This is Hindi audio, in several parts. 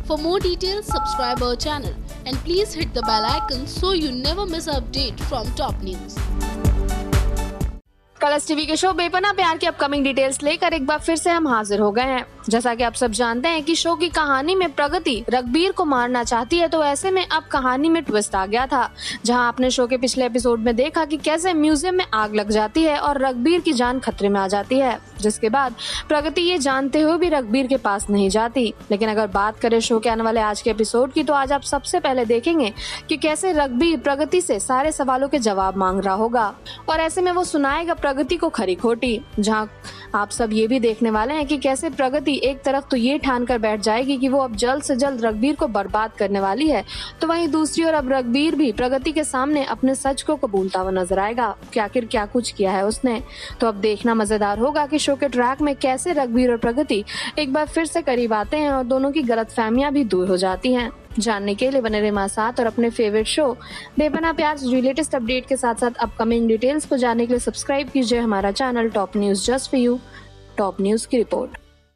For more details, subscribe our channel and please hit the bell icon so you never miss an update from top news. Colors TV के शो बेपनाह प्यार की अपकमिंग डिटेल्स लेकर एक बार फिर से हम हाजिर हो गए हैं। जैसा कि आप सब जानते हैं कि शो की कहानी में प्रगति रघबीर को मारना चाहती है, तो ऐसे में अब कहानी में ट्विस्ट आ गया था, जहां आपने शो के पिछले एपिसोड में देखा कि कैसे म्यूजियम में आग लग जाती है और रघबीर की जान खतरे में आ जाती है, जिसके बाद प्रगति ये जानते हुए भी रघबीर के पास नहीं जाती। लेकिन अगर बात करें शो के आने वाले आज के एपिसोड की, तो आज आप सबसे पहले देखेंगे कि कैसे रघबीर प्रगति से सारे सवालों के जवाब मांग रहा होगा और ऐसे में वो सुनाएगा प्रगति को खरी खोटी। जहां आप सब ये भी देखने वाले हैं कि कैसे प्रगति एक तरफ तो ये ठान कर बैठ जाएगी कि वो अब जल्द से जल्द रघबीर को बर्बाद करने वाली है, तो वहीं दूसरी ओर अब रघबीर भी प्रगति के सामने अपने सच को कबूलता हुआ नजर आएगा कि आखिर क्या कुछ किया है उसने। तो अब देखना मजेदार होगा कि शो के ट्रैक में कैसे रघबीर और प्रगति एक बार फिर से करीब आते हैं और दोनों की गलतफहमियां भी दूर हो जाती हैं। जानने के लिए बने रहिए हमारे साथ और अपने फेवरेट शो बेपनाह प्यार से लेटेस्ट अपडेट के साथ साथ अपकमिंग डिटेल्स को जानने के लिए सब्सक्राइब कीजिए हमारा channel top news just for you. Top news की report.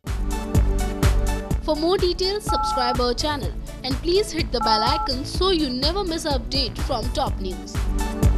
For more details, subscribe our channel and please hit the bell icon so you never miss an update from top news.